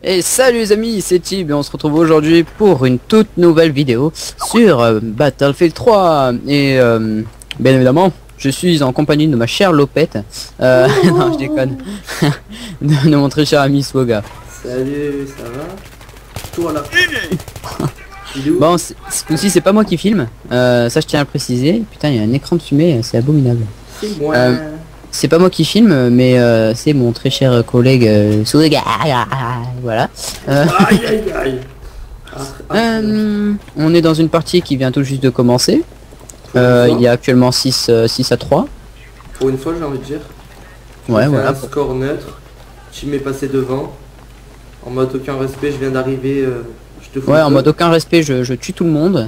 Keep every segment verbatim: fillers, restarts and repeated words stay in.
Et salut les amis, c'est Tib et on se retrouve aujourd'hui pour une toute nouvelle vidéo sur euh, Battlefield trois. Et euh, bien évidemment, je suis en compagnie de ma chère Lopette. Euh, non, je déconne. de, de mon très cher ami Swoga. Salut, ça va? Toi là. Bon, ce coup-ci c'est pas moi qui filme, euh, ça je tiens à le préciser. Putain, il y a un écran de fumée, c'est abominable. C'est moi. Euh, C'est pas moi qui filme, mais euh, c'est mon très cher collègue euh, Souga. Voilà. Euh, Aïe aïe aïe. Ah, ah, euh, on est dans une partie qui vient tout juste de commencer. pour une Euh, fois- il y a actuellement six à trois. Pour une fois, j'ai envie de dire. Ouais, J'ai fait voilà. un score neutre. Tu m'es passé devant. En mode aucun respect, je viens d'arriver. euh, je te fous Ouais, le en feu. mode aucun respect, je, je tue tout le monde.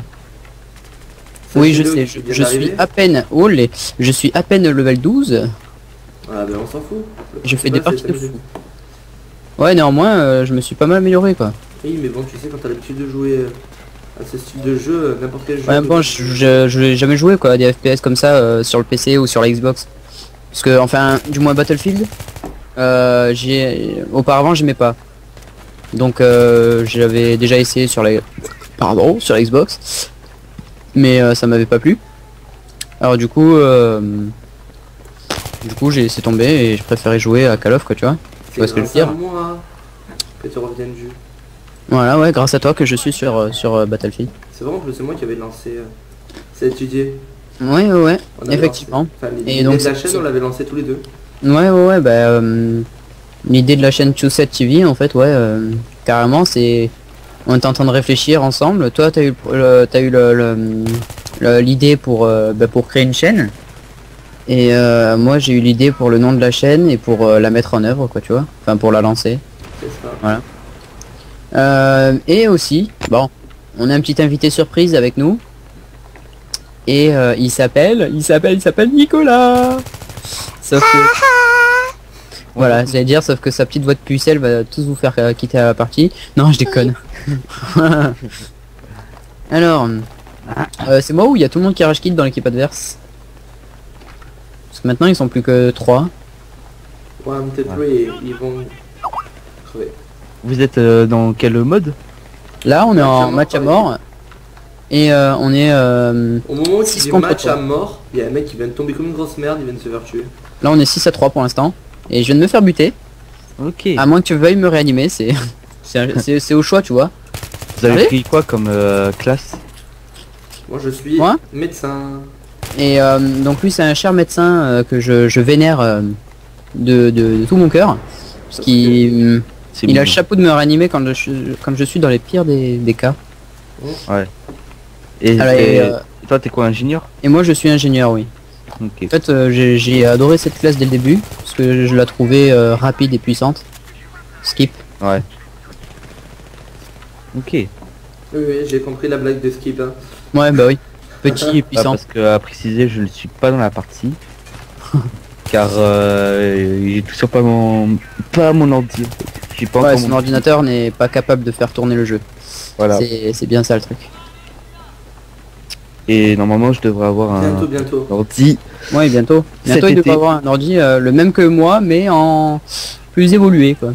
Ça, Oui, c'est je le sais, qui je, vient je suis d'arriver. à peine... Oh, les, je suis à peine level douze. Ah ben on s'en fout. Le Je fais principal, des c'est parties de s'amuser. fou. Ouais, néanmoins, euh, je me suis pas mal amélioré, quoi. Oui, mais bon, tu sais, quand t'as l'habitude de jouer euh, à ce style de jeu, euh, n'importe quel jeu. Ouais, bon, je, je, je n'ai jamais joué, quoi, à des F P S comme ça euh, sur le P C ou sur la Xbox. Parce que, enfin, du moins Battlefield, euh, j'ai... Auparavant, j'aimais pas. Donc, euh, j'avais déjà essayé sur la... Pardon, sur la Xbox. Mais euh, ça m'avait pas plu. Alors du coup... Euh... Du coup, j'ai laissé tomber et je préférais jouer à Call of, quoi, tu vois. C'est vois ce que je veux grâce à dire. moi que tu reviennes du. Voilà, ouais, grâce à toi que je suis sur, euh, sur euh, Battlefield. C'est vraiment que c'est moi qui avais lancé euh, cette idée. Ouais, ouais, ouais, On avait effectivement. lancé- Enfin, Et l'idée donc, de la c'est- chaîne, on l'avait lancé tous les deux. Ouais, ouais, ouais, bah... euh, l'idée de la chaîne Q sept T V, en fait, ouais, euh, carrément, c'est... On était en train de réfléchir ensemble. Toi, t'as eu, le, t'as eu le, le- le- l'idée pour, euh, bah, pour créer une chaîne. Et euh, moi, j'ai eu l'idée pour le nom de la chaîne et pour euh, la mettre en œuvre, quoi, tu vois. Enfin, pour la lancer. C'est ça. Euh, et aussi, bon, on a un petit invité surprise avec nous. Et euh, il s'appelle, il s'appelle, il s'appelle Nicolas. Sauf que... Voilà, j'allais dire, sauf que sa petite voix de pucelle va tous vous faire euh, quitter la partie. Non, je déconne. Alors, euh, c'est moi ou il y a tout le monde qui rage quitte dans l'équipe adverse? Parce que maintenant ils sont plus que trois. Ouais, peut-être oui, ils vont crever. Vous êtes euh, dans quel mode? Là, on est Match à en mort, match à par mort. Et euh, on est... euh, Au moment où tu Six dis contre match trois. à mort, il y a un mec qui vient de tomber comme une grosse merde, il vient de se faire tuer. Là, on est six à trois pour l'instant. Et je viens de me faire buter. Ok. À moins que tu veuilles me réanimer, c'est... c'est un- c'est c'est au choix, tu vois. Vous avez Allez. pris quoi comme euh, classe? Moi je suis Ouais. médecin. Et euh, donc lui c'est un cher médecin euh, que je, je vénère euh, de, de- de tout mon cœur. Parce qu'il C'est il a mignon. le chapeau de me réanimer quand je, quand je suis dans les pires des, des cas. Et, Alors, et et, euh, toi t'es quoi, ingénieur? Et moi je suis ingénieur, oui. Ok. En fait euh, j'ai j'ai adoré cette classe dès le début. Parce que je la trouvais euh, rapide et puissante. Skip. Ouais. Ok. Oui, oui, j'ai compris la blague de Skip. Hein. Ouais bah oui. Petit et Ah, puissant. parce que à préciser, je ne suis pas dans la partie. Car euh, j'ai tout simplement pas mon ordi. J'ai pas Ouais, encore son mon ordinateur n'est pas capable de faire tourner le jeu. Voilà. C'est c'est bien ça le truc. Et normalement je devrais avoir Bientôt, un bientôt. ordi. Ouais, bientôt. Bientôt Cet il devrait été. avoir un ordi euh, le même que moi, mais en plus évolué quoi.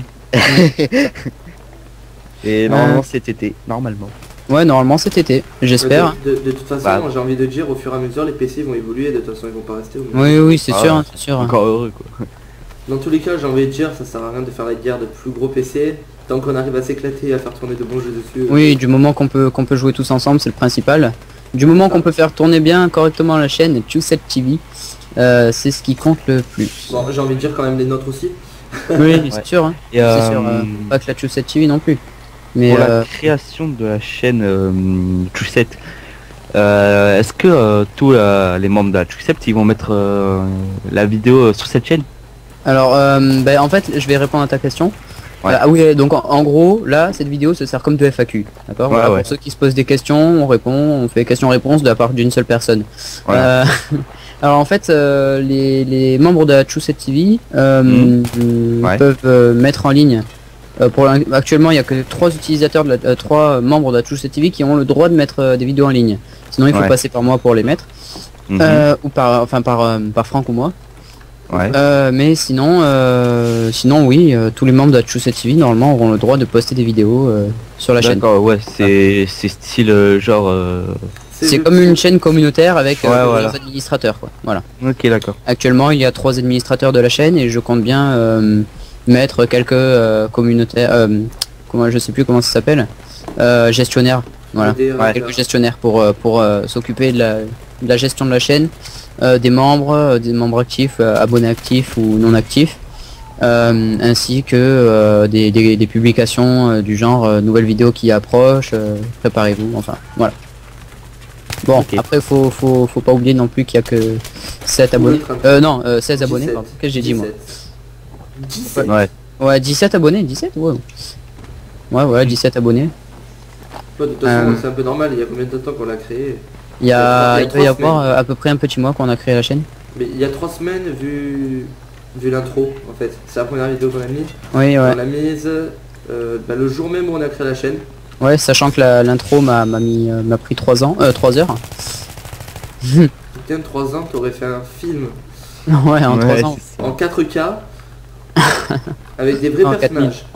Et normalement cet été. Normalement. Ouais, normalement cet été, j'espère. De, de- de toute façon, Bah. j'ai envie de dire, au fur et à mesure, les P C vont évoluer, de toute façon, ils vont pas rester au même. Oui, oui, c'est Ah sûr, ouais. hein, c'est sûr. Encore heureux quoi. Dans tous les cas, j'ai envie de dire, ça sert à rien de faire la guerre de plus gros P C. Tant qu'on arrive à s'éclater et à faire tourner de bons jeux dessus. Oui, du moment qu'on peut qu'on peut jouer tous ensemble, c'est le principal. Du moment qu'on peut faire tourner bien correctement la chaîne Q sept T V, euh, c'est ce qui compte le plus. Bon, j'ai envie de dire quand même les nôtres aussi. Oui, c'est sûr. Hein. Et C'est euh, sûr. euh, pas que la Q sept T V non plus. Mais pour euh, la création de la chaîne euh, Q sept, euh, est-ce que euh, tous euh, les membres de la Q sept ils vont mettre euh, la vidéo euh, sur cette chaîne? alors, euh, bah, en fait, je vais répondre à ta question. Ouais. Euh, ah oui, donc en, en gros, là, cette vidéo se sert comme de F A Q, d'accord. Ouais, Voilà, ouais. pour ceux qui se posent des questions, on répond, on fait questions-réponses de la part d'une seule personne. Voilà. Euh, alors en fait, euh, les, les membres de la Q sept T V euh, Mhm. euh, Ouais. peuvent euh, mettre en ligne. euh, pour l'in- actuellement, il y a que trois utilisateurs, de la, euh, trois membres de la Q sept T V qui ont le droit de mettre euh, des vidéos en ligne. Sinon, il faut Ouais. passer par moi pour les mettre, Mhm. Euh, ou par, enfin par, euh, par Franck ou moi. Ouais. Euh, mais sinon, euh, sinon oui, euh, tous les membres de Chusset T V normalement auront le droit de poster des vidéos euh, sur la chaîne. D'accord, ouais, c'est c'est style euh, genre. euh, C'est le comme petit- une chaîne communautaire avec euh, Ouais, plusieurs voilà. administrateurs, quoi. Voilà. Ok, d'accord. Actuellement, il y a trois administrateurs de la chaîne et je compte bien euh, mettre quelques euh, communautaires, euh, comment je sais plus comment ça s'appelle, euh, gestionnaires. Voilà. des, euh, Ouais. Quelques gestionnaires pour euh, pour euh, s'occuper de la, de la gestion de la chaîne, euh, des membres, euh, des membres actifs, euh, abonnés actifs ou non actifs, euh, ainsi que euh, des, des, des publications euh, du genre euh, nouvelles vidéos qui approchent, euh, préparez-vous, enfin voilà. Bon, Ok. après faut, faut faut pas oublier non plus qu'il y a que sept Ou abonnés. le train- Euh non, euh, seize abonnés, dix-sept. pardon. Qu'est-ce que j'ai dit moi? dix-sept. Ouais. Ouais, dix-sept abonnés, dix-sept, ouais. Ouais, ouais, dix-sept abonnés. Ouais, de toute façon, Euh. c'est un peu normal, il y a combien de temps qu'on l'a créé? Il y a, Il y a il doit y trois avoir semaines. euh, à peu près un petit mois qu'on a créé la chaîne. Mais il y a trois semaines, vu, vu l'intro, en fait. C'est la première vidéo qu'on a mise. Oui, ouais. On l'a mise euh, bah, le jour même où on a créé la chaîne. Ouais, sachant que la- l'intro m'a m'a mis euh, m'a pris trois ans, euh, trois heures. Putain, de trois ans, t'aurais fait un film Ouais, en Ouais, trois ans. c'est ça. en quatre K avec des vrais En quatre mille. personnages.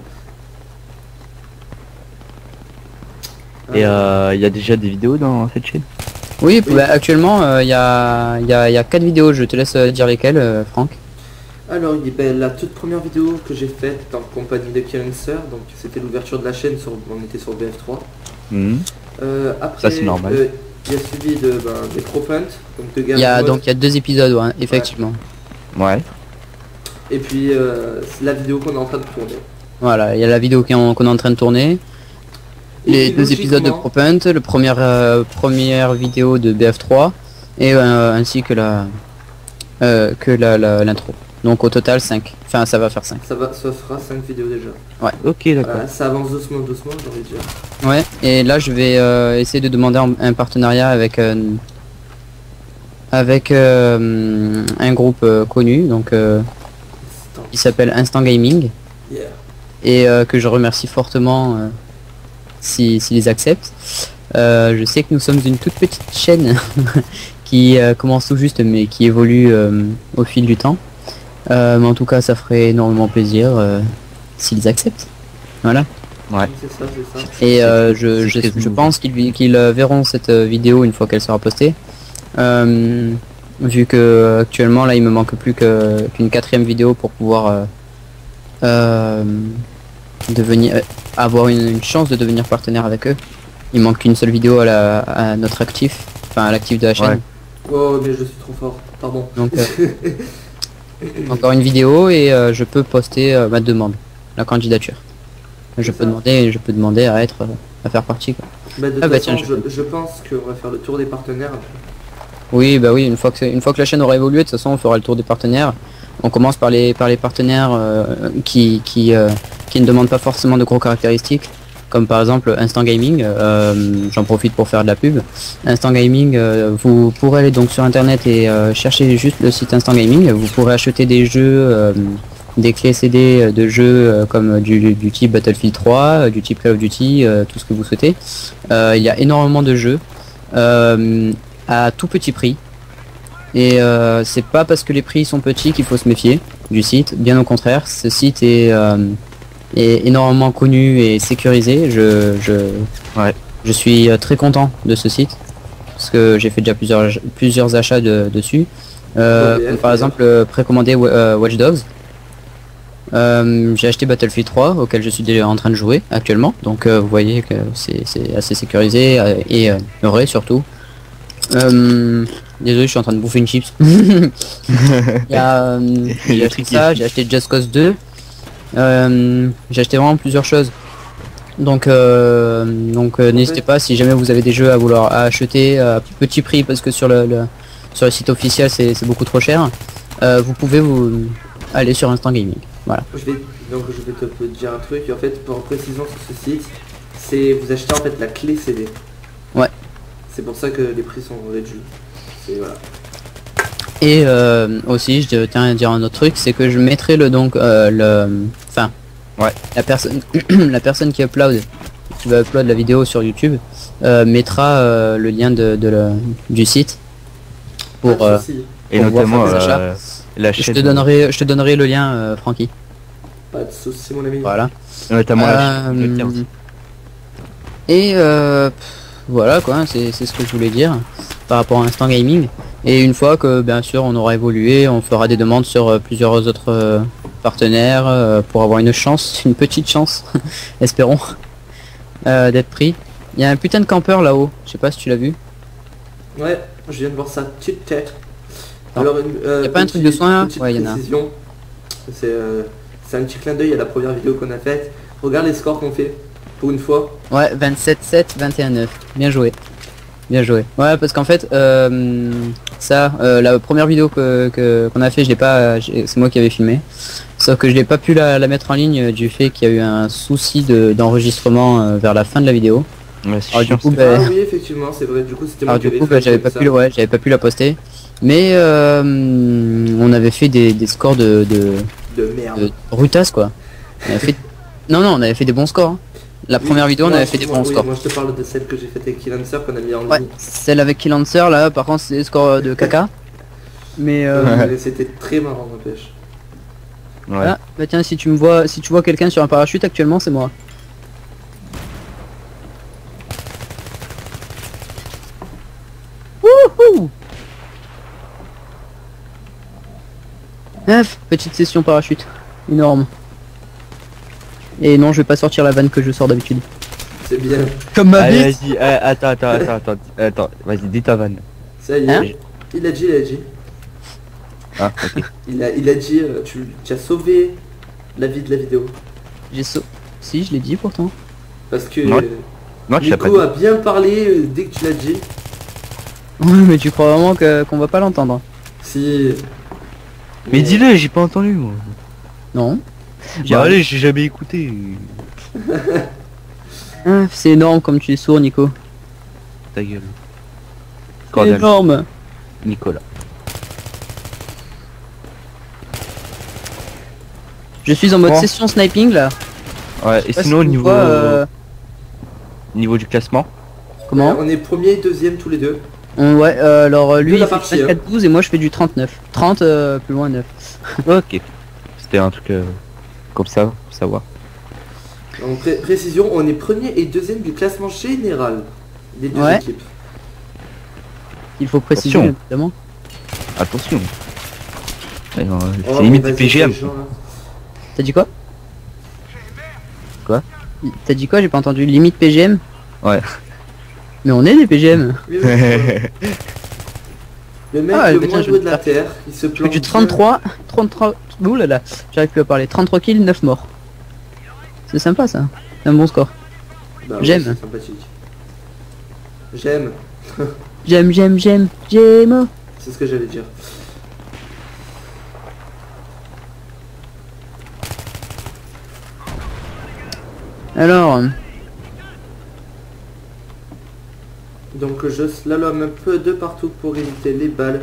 Et euh, il y a déjà des vidéos dans cette chaîne. Oui, Oui. bah, actuellement euh, il y a il y a il y a quatre vidéos. Je te laisse euh, dire lesquelles, euh, Franck. Alors, il y a, ben, la toute première vidéo que j'ai faite en compagnie de Kirenser, donc c'était l'ouverture de la chaîne, sur, on était sur B F trois. Mhm. Euh, après, Ça, c'est normal. euh, il y a suivi de, ben, des Cropunt, donc de Il y a Game donc il y a deux épisodes, ouais, effectivement. Ouais. Et puis euh, c'est la vidéo qu'on est en train de tourner. Voilà, il y a la vidéo qu'on qu'on est en train de tourner. Et Les puis, deux épisodes de logiquement, ProPunt, le première euh, première vidéo de B F trois et euh, ainsi que la euh, que la la- l'intro. Donc au total cinq. Enfin ça va faire cinq. Ça, va, ça fera cinq vidéos déjà. Ok, d'accord. Voilà, ça avance doucement, doucement, j'ai envie de dire. Ouais, et là je vais euh, essayer de demander un, un partenariat avec euh, avec euh, un groupe euh, connu, donc euh, Attends. qui s'appelle Instant Gaming Yeah. et euh, que je remercie fortement euh, si s'ils acceptent. Euh, je sais que nous sommes une toute petite chaîne qui euh, commence tout juste mais qui évolue euh, au fil du temps. Euh, mais en tout cas ça ferait énormément plaisir euh, s'ils acceptent. Voilà. Ouais. C'est ça, c'est ça. Et euh, je, c'est je, très je nouveau. pense qu'ils qu'ils, euh, verront cette euh, vidéo une fois qu'elle sera postée. Euh, vu que euh, actuellement là il me manque plus que- qu'une quatrième vidéo pour pouvoir euh, euh, devenir euh, avoir une, une chance de devenir partenaire avec eux. Il manque qu'une seule vidéo à, la, à notre actif, enfin à l'actif de la chaîne. Ouais. Oh, mais je suis trop fort, pardon. Donc euh, encore une vidéo et euh, je peux poster euh, ma demande, la candidature. Je C'est peux ça. demander, je peux demander à être, euh, à faire partie, quoi. Bah, de toute Ah bah façon, tiens, je- je, je pense qu'on va faire le tour des partenaires. Oui, bah oui, une fois que c'est- une fois que la chaîne aura évolué, de toute façon, on fera le tour des partenaires. On commence par les par les partenaires euh, qui qui euh, qui ne demandent pas forcément de gros caractéristiques, comme par exemple Instant Gaming. Euh, J'en profite pour faire de la pub. Instant Gaming, euh, vous pourrez aller donc sur internet et euh, chercher juste le site Instant Gaming. Vous pourrez acheter des jeux, euh, des clés C D de jeux euh, comme du, du type Battlefield trois, euh, du type Call of Duty, euh, tout ce que vous souhaitez. Euh, il y a énormément de jeux. Euh, à tout petit prix. Et euh, c'est pas parce que les prix sont petits qu'il faut se méfier du site, bien au contraire. Ce site est, euh, est énormément connu et sécurisé. Je, je, Ouais. je suis euh, très content de ce site parce que j'ai fait déjà plusieurs, plusieurs achats de- dessus. Euh, Ouais, comme par ouais. exemple euh, précommandé Wa- euh, Watch Dogs. Euh, j'ai acheté Battlefield trois auquel je suis déjà en train de jouer actuellement. Donc euh, vous voyez que c'est c'est assez sécurisé euh, et euh, vrai surtout. Euh, désolé, je suis en train de bouffer une chips. Il y a, euh, j'ai acheté ça, j'ai acheté Just Cause deux. Euh, j'ai acheté vraiment plusieurs choses. Donc, euh, donc euh, n'hésitez pas si jamais vous avez des jeux à vouloir à acheter à petit prix parce que sur le, le- sur le site officiel c'est c'est beaucoup trop cher. Euh, vous pouvez vous aller sur Instant Gaming. Voilà. Je vais, donc je vais te te dire un truc, en fait, pour précision sur ce site, c'est vous achetez en fait la clé C D. Ouais. C'est pour ça que les prix sont réduits. C'est voilà. Et euh, aussi, je tiens à dire un autre truc, c'est que je mettrai le donc euh, le, enfin, Ouais. la personne, la personne qui upload, qui va upload la vidéo sur YouTube, euh, mettra euh, le lien de, de le- du site pour Pas de euh, souci. Et Pour pouvoir notamment, faire des achats. euh, La Je chaîne. te donnerai, je te donnerai le lien, euh, Francky. Pas de soucis mon ami. Voilà. Notamment la Euh, chaîne de quinze. Et euh, pff, voilà quoi, c'est c'est ce que je voulais dire par rapport à Instant Gaming. Et une fois que bien sûr on aura évolué, on fera des demandes sur euh, plusieurs autres euh, partenaires euh, pour avoir une chance, une petite chance, espérons, euh, d'être pris. Il y a un putain de campeur là-haut, je sais pas si tu l'as vu. Ouais, je viens de voir ça, petite tête. Non. Alors, une, euh, Y a pas un truc de soin, là? petite Ouais, y en a. précision. C'est euh, c'est un petit clin d'œil à la première vidéo qu'on a faite. Regarde les scores qu'on fait, pour une fois. Ouais, vingt-sept sept, vingt et un neuf. Bien joué. Bien joué. Ouais, parce qu'en fait, euh, ça, euh, la première vidéo que que- qu'on a fait, je l'ai pas, j'ai- c'est moi qui avais filmé. Sauf que je n'ai pas pu la, la mettre en ligne euh, du fait qu'il y a eu un souci de- d'enregistrement euh, vers la fin de la vidéo. Ouais, c'est Alors, du chiant, coup, ça. bah, Ah oui, effectivement, c'est vrai. Du coup, c'était moi alors qui du avais coup, fait bah, j'avais comme pas ça. pu, ouais, j'avais pas pu la poster. Mais euh, on avait fait des, des scores de, de, De merde. de Rutas quoi. On avait fait... Non, non, on avait fait des bons scores. hein. La Oui, première vidéo, on moi, avait fait des moi, bons oui, scores. Moi, je te parle de celle que j'ai faite avec Kilancer qu'on a mis en Ouais, ligne. celle avec Killancer là, par contre, c'est des scores de caca. Mais euh, Ouais. Mais C'était très marrant, n'empêche. Ouais. ah, bah tiens, si tu me vois, si tu vois quelqu'un sur un parachute actuellement, c'est moi. Wouhou! Neuf, petite session parachute, énorme. Et non, je vais pas sortir la vanne que je sors d'habitude. C'est bien. Comme ma Allez, bite. vas-y, eh, attends, attends, attends, attends, attends, vas-y, dis ta vanne. Ça y est. Hein Il a dit, il a dit. Ah, ok. Il a, il a dit, euh, tu, tu as sauvé la vie de la vidéo. J'ai saut. Si, je l'ai dit pourtant. Parce que Non, euh, Non, tu l'as pas Nico dit. a bien parlé euh, dès que tu l'as dit. Ouais, mais tu crois vraiment que qu'on va pas l'entendre? Si. Mais dis-le, j'ai pas entendu, moi. Non. J'ai allez, j'ai jamais écouté. Ah, c'est énorme comme tu es sourd, Nico. Ta gueule. C'est Cordel. énorme. Nicolas. Je suis en mode Oh. session sniping là. Ouais, et Je sais pas sinon, si au tu niveau, vois, euh, niveau du classement, comment Euh, on est premier et deuxième tous les deux. On- Ouais, euh, alors euh, lui De la il fait partie, du vingt-quatre douze et moi je fais du trente-neuf. trente euh, plus loin neuf. ok. C'était un truc euh, comme ça, pour savoir. En pré- précision, on est premier et deuxième du classement général des deux Ouais. équipes. Il faut préciser Attention. évidemment. Attention. Ouais, non, Oh, c'est mais limite vas-y, du P G M. ces gens, là. T'as dit quoi? Quoi? T'as dit quoi? J'ai pas entendu. Limite P G M? Ouais. Mais on est des P G M. Oui, oui, voilà. Le mec Ah, le bah tiens, moins je doué vais de la te terre, il se Je fais plante. du trente-trois, trente-trois, ouh là là, j'arrive plus à parler, trente-trois kills, neuf morts. C'est sympa ça, c'est un bon score. Bah, ouais, J'aime. c'est sympathique. J'aime, J'aime, j'aime, j'aime, j'aime. c'est ce que j'allais dire. Alors, Donc je slalom un peu de partout pour éviter les balles.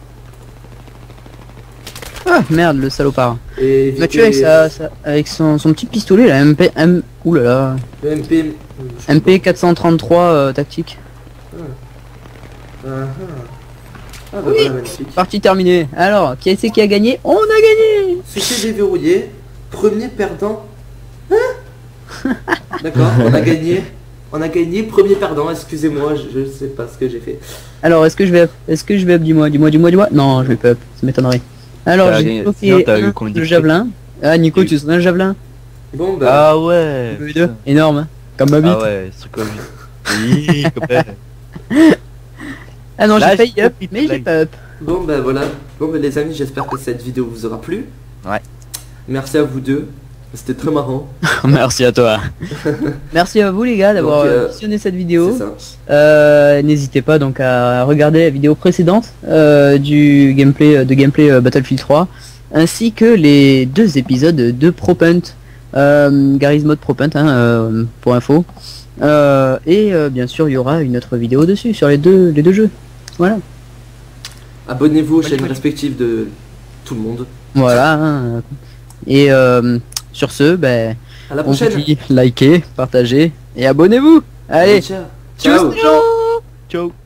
ah merde le salopard. Et éviter Il m'a tué avec, sa, sa- avec son, son petit pistolet là, M P, M, ouh là là, le M P. je sais M P quatre cent trente-trois euh, tactique. pas. Ah, ah. Ah, bah Oui. voilà, magnifique. Partie terminée. Alors, qui c'est qui a gagné? On a gagné. C'était déverrouillé. Premier perdant. Hein? D'accord, on a gagné. On a gagné, premier perdant, excusez-moi, je, je sais pas ce que j'ai fait. Alors, est-ce que je vais up? Est-ce que je vais up? Dis-moi, dis-moi, dis-moi, dis-moi. Non, je vais pas up, ça m'étonnerait. Alors, T'as j'ai gagné- bloqué sinon, t'as eu un, combien le de javelin. Ah, Nico, Oui. tu te souviens le javelin? Bon bah, Ah ouais. Le deux, énorme, hein, comme ma bite. Ah ouais, ce truc comme oui, copain. Ah non, Là, j'ai failli j'ai up, compris mais ta j'ai blague. pas up. bon bah voilà. Bon bah les amis, j'espère que cette vidéo vous aura plu. Ouais. Merci à vous deux. C'était très marrant. Merci à toi. Merci à vous les gars d'avoir Donc, euh, euh, visionné cette vidéo. C'est ça. Euh, N'hésitez pas donc à regarder la vidéo précédente euh, du gameplay de gameplay euh, Battlefield trois, ainsi que les deux épisodes de ProPunt, euh, Garry's Mod ProPunt hein, euh, pour info. Euh, et euh, bien sûr il y aura une autre vidéo dessus sur les deux les deux jeux. Voilà. Abonnez-vous aux Ouais, chaînes ouais. respectives de tout le monde. Voilà. hein. Et euh, sur ce, ben, À la on vous prochaine. dit likez, partagez et abonnez-vous. Allez, Ciao. tchuss Ciao. les gens. Ciao.